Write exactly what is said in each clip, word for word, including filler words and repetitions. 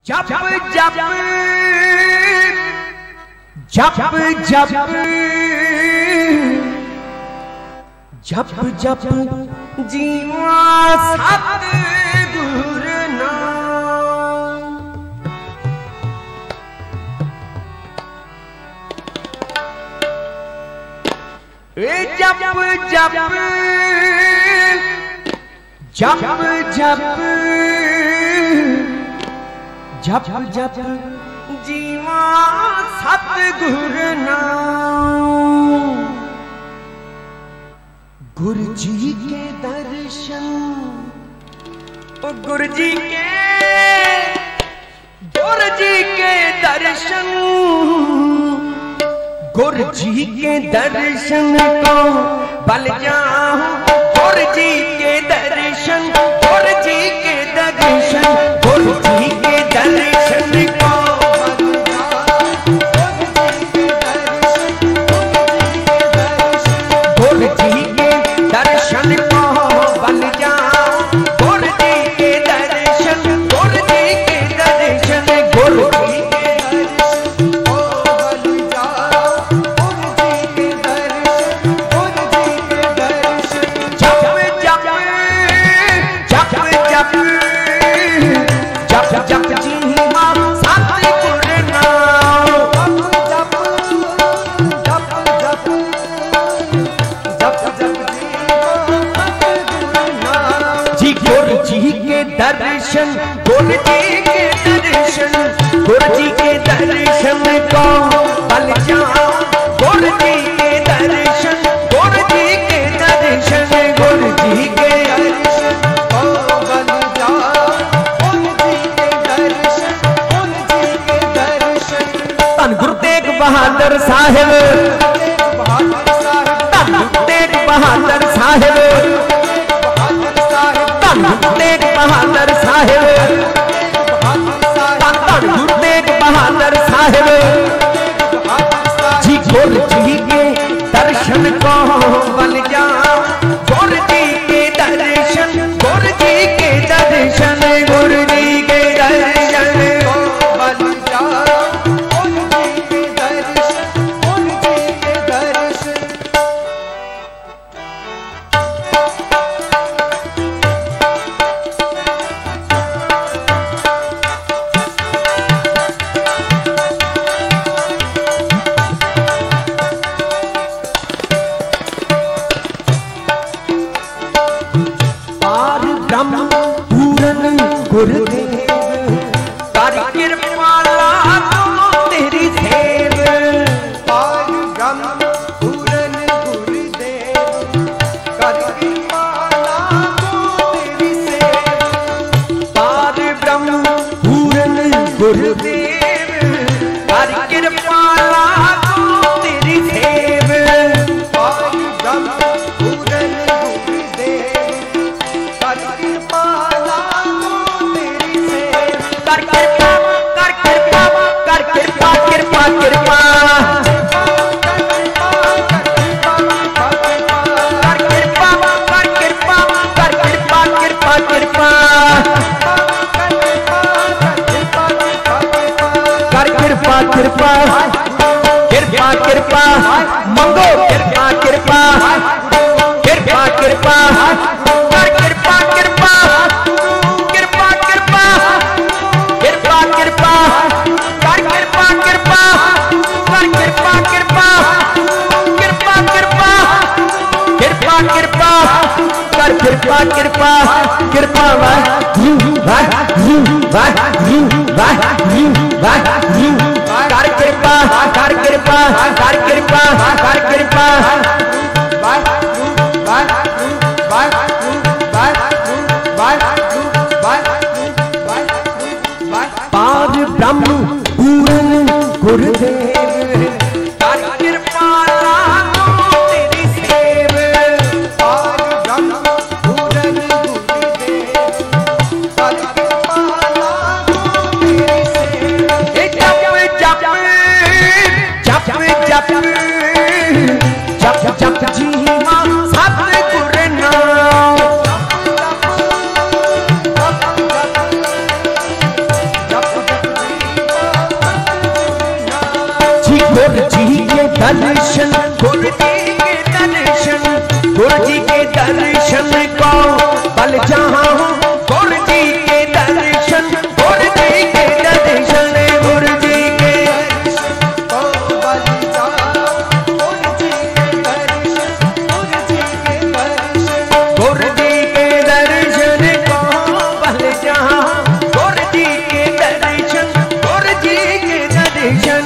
जप जप जप जप जप जप जीवा सतगुर नाम। ए जप जप जप जप जप जप जीवा सतगुर नाम। गुरु जी के दर्शन, ओ गुरु जी के गुरु जी के दर्शन, गुरु जी के दर्शन को बल जाऊं। गुरु जी के दर्शन, गुरु जी के दर्शन, गुरु जी के दर्शन को गुरु जी के दर्शन को बल जाऊं। गुरु जी के दर्शन, गुरु जी के दर्शन, गुरु जी के दर्शन को बल जाऊं। गुरु जी के दर्शन, गुरु जी के दर्शन। जप जप जप जप जप जप जीवा सतगुर नाम। जप जप जप जप जप जीवा सतगुर नाम। जी गुरु जी के दर्शन, गुरु जी के दर्शन, गुरु जी के दर्शन को बल जाऊं। गुरु जी के दर्शन, गुरु जी के दर्शन, गुरु जी के दर्शन को बल जाऊं। गुरु जी के दर्शन, गुरु जी के दर्शन। धन गुरु तेग बहादुर साहिब, धन गुरु तेग बहादुर साहिब, धन गुरु तेग बहादुर साहिब, धन गुरु तेग बहादुर साहिब। जी गुरु जी के दर्शन को बल जाऊं। गुरु जी के दर्शन, गुरु जी के दर्शन, गुरु जी के दर्शन को बल जाऊं। गुरु जी के दर्शन, गुरु जी के दर्शन। पार ब्रह्म पूरन गुरुदेव, कर कृपा लाखों तेरी सेव। पार ब्रह्म पूरन गुरुदेव, कर कृपा लाखों तेरी सेव। पार ब्रह्म पूरन गुरुदेव, कर कृपा लाखों तेरी सेव। पार ब्रह्म पूरन गुरुदेव, कर कृपा लाखों तेरी सेव। कर कृपा, कर कृपा, कर कृपा, कृपा कृपा, कर कृपा, कर कृपा, कर कृपा, कर कृपा, कृपा कृपा, कर कृपा कृपा, कृपा कृपा मंगो। कृपा कृपा, कृपा कृपा, कर कृपा कृपा, कृपा कृपा, कृपा कृपा, कर कृपा कृपा, कर कृपा कृपा, कृपा कृपा, कृपा कृपा, कर कृपा कृपा, कृपा वाह वाह वाह वाह वाह। कर कृपा, कर कृपा, कर कृपा, कर कृपा, पार ब्रह्म पूरन गुरुदेव, कर कृपा लाखों तेरी सेव। पार ब्रह्म पूरन गुरुदेव, कर कृपा लाखों तेरी सेव। जप जप जप जप जप जप जीवा सतगुर नाम। जप जप गुरु जी के दर्शन, गुरु जी के दर्शन, गुरु जी के दर्शन को बल जहाँ गुरु जी के दर्शन, गुरु जी के दर्शन, गुरु जी के गुरु जी के दर्शन को बल जहाँ गुरु जी के दर्शन, गुरु जी के दर्शन,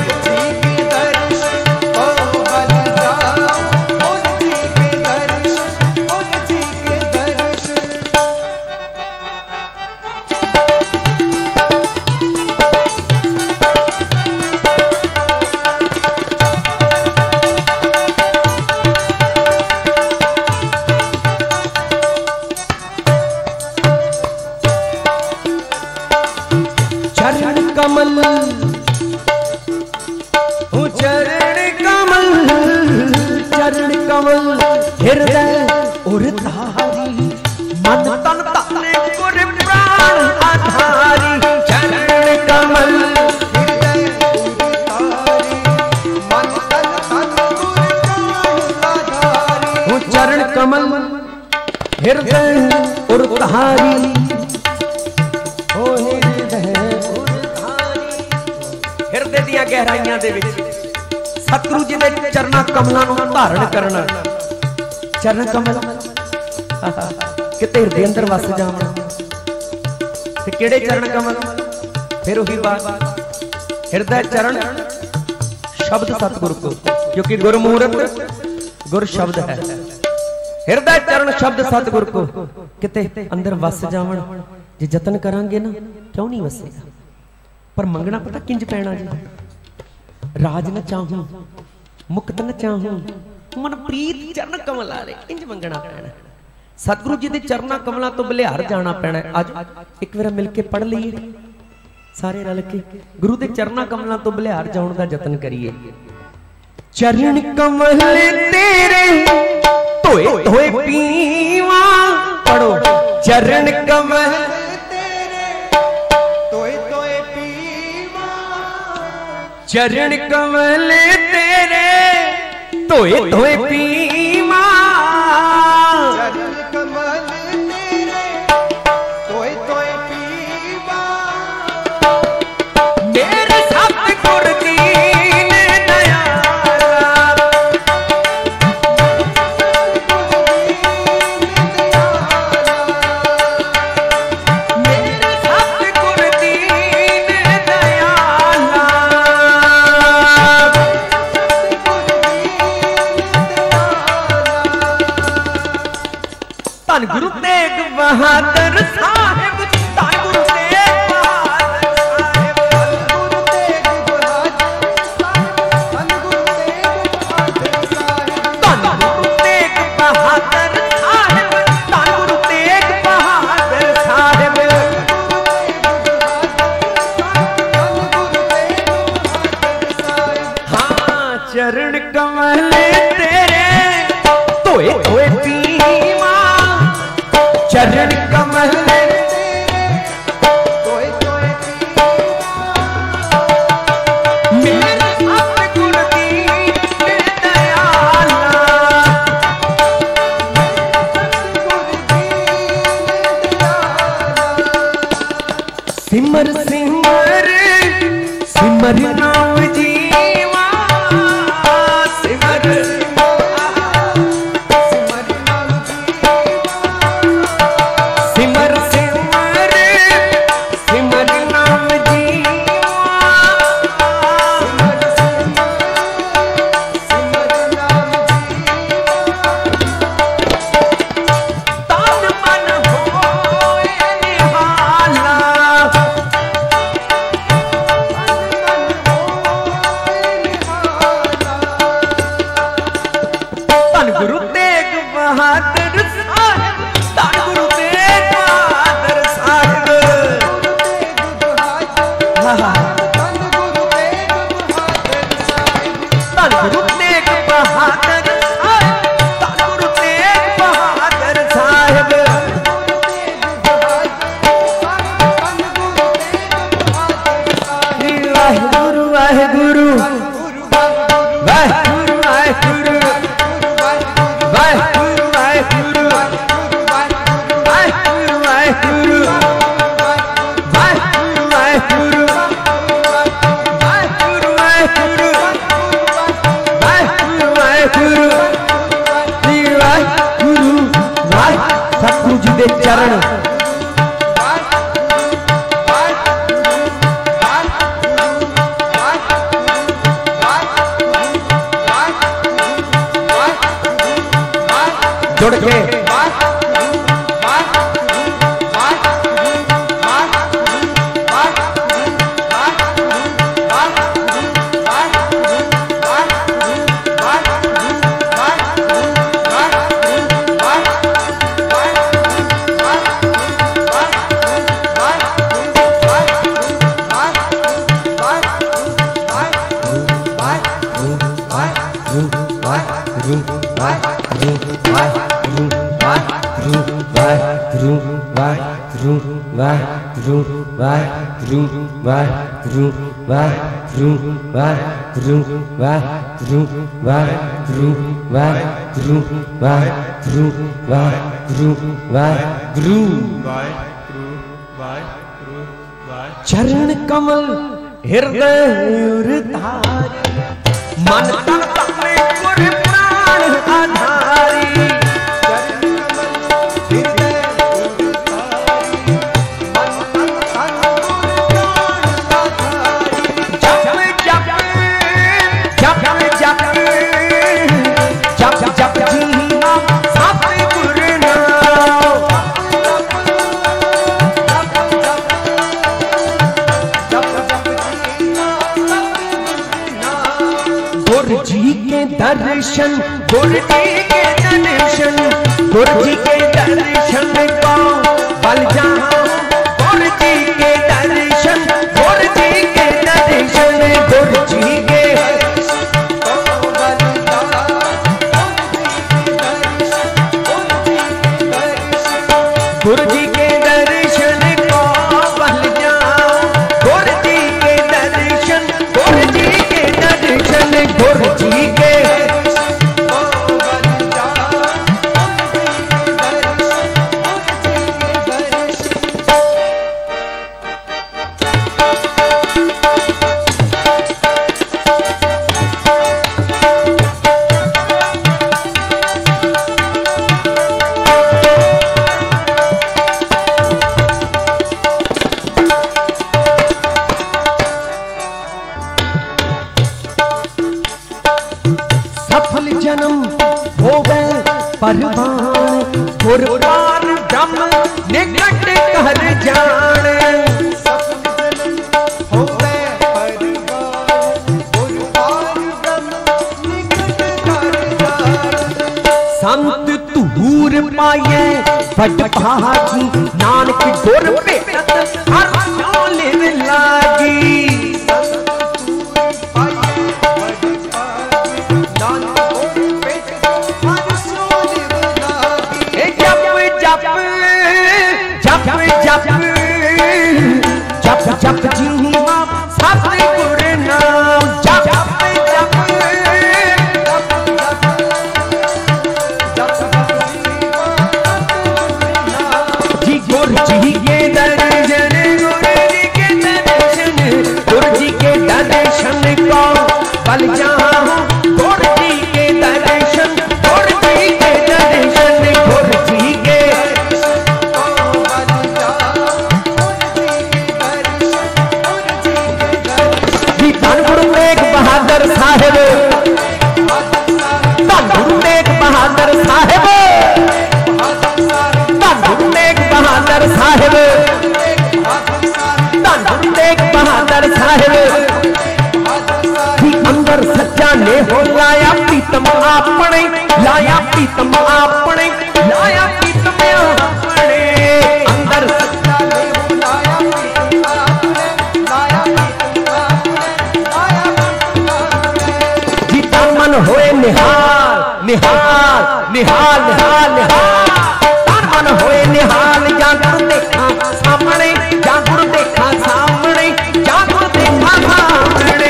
चरण कमल, चरण कमल, चरण कमल हृदय और धारी, मन तन तन गुर प्राण आधारी, चरण कमल हृदय मन तन तन गुर प्राण आधारी, चरण कमल हृदय और धारी, हिरदे दिया गहराइयां दे विच सतगुरु जी दे चरना कमलों नूं धारण करना, चरण कमल किते हिरदे अंदर वस जावण, ते किहड़े चरण कमल, फिर वही बात हिरदे चरण शब्द सतगुरु को, क्योंकि गुरमूर्त गुर शब्द है, हिरदे चरण शब्द सतगुरु को किते अंदर वस जावण, जे जतन करांगे ना क्यों नहीं वसेगा, पर मंगना पता किंज पैना जी, राज न चाहूं मुक्त न चाहूं मन प्रीत चरण कमल आ रहे, इंज मंगना पैना, सतगुरु जी दे चरणा कमलों तो बलिहार जाना पैना। आज एक बार मिलके पढ़ लीए सारे रल के, गुरु दे चरणा कमलों तो बलिहार जाने का जतन करिए। चरण कमल तेरे धोए धोए पीवा, पढ़ो चरण कमल चरण कमल तेरे धोए धोए पीवा, चरण कमल तेरे धोए धोए पीवा, मेरे सतगुर दीन दयाल, मेरे सतगुर दीन दयाल, धन गुरु तेग बहादुर साहिब, धन गुरु तेग बहादुर साहिब, धन गुरु तेग बहादुर साहिब, धन गुरु तेग बहादुर साहिब, हाँ चरण कमल तेरे धोए धोए पीवा, चरण कमल धोए धोए पीवा, मेरे सतगुर दीन दयाल, सिमर सिमर सिमर नाम जीवा, सिमर सिमर सिमर सिमर नाम जीवा, सिमर नाम जीवा, तन मन होए निहाल, वाहगुरु वाहगुरु वाहगुरु वाहगुरु वाहगुरु वाहगुरु वाहगुरु वाहगुरु वाहगुरु वाहगुरु वाहगुरु चरण कमल हृदय उरधारी मन तन तने गुर प्राण आधारी दर्शन गुरु जी के दर्शन गुरु जी के दर्शन को बल जाओ गुरु जी के दर्शन गुरु जी के दर्शन गुरु जी के गुरु जी के दर्शन को बल जाओ गुरु जी के दर्शन गुरु जी के दर्शन गुरु जी के जन्म हो गए परवान गुर पार ब्रह्म निकट कर जाने हो गए परवान गुर पार ब्रह्म निकट कर जाने संत तूर पाए बड़ भागी नानक गुर भेटत हर नाले लागी जप जी मां सतगुर नाम जप जप जी गुरु जी के दर्शन गुरु जी के दर्शन गुरु जी के दर्शन को बल जाओ गुरु जी के दर्शन गुरु जी के दर्शन गुरु जी के बहादुर साहेब धन गुरु तेग बहादुर साहेब धन गुरु तेग बहादुर साहेब धन गुरु तेग बहादुर साहेब अंदर सच्चा ने हो लाया प्रीतम आपने लाया प्रीतम आपने लाया प्रीतम आपने अंदर सच्चा ने हो लाया प्रीतम आपने लाया मन होए निहाल निहाल निहाल निहाल निहाल तन मन होए निहाल जागुर देखा सामने जागुर देखा सामने जागुर देखा सामने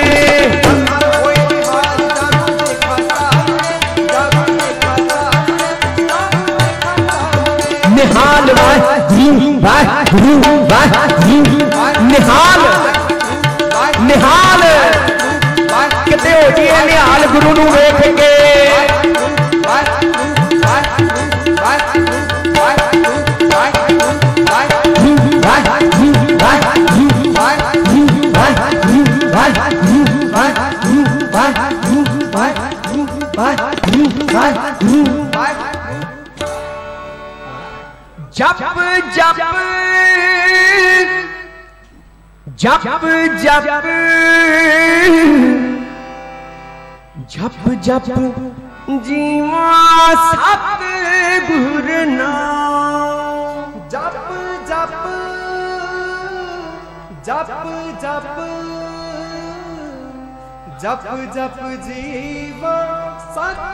निहाल वाहिगुरु वाहिगुरु वाहिगुरु निहाल निहाल किते हो जी निहाल गुरु नू वेख के जप जप जप जप जप जप जीवा सतगुर नाम जप जप जप जप जप जप जीवा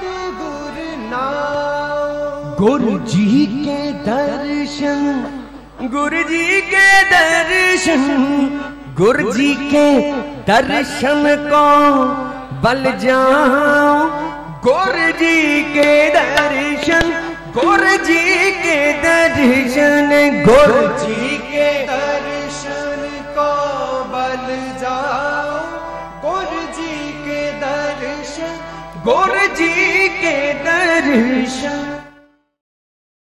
सतगुर नाम गुरु जी के दर्शन गुरु जी के दर्शन, गुरु जी के दर्शन को बल जाओ, गुरु जी के दर्शन, गुरु जी के दर्शन, गुरु जी के दर्शन को बल जाओ, गुरु जी के दर्शन, गुरु जी के दर्शन।